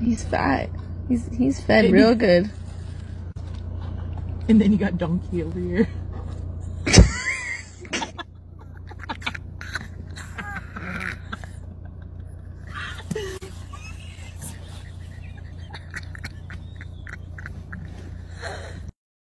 He's fat. He's fed real good. And then you got Donkey over here.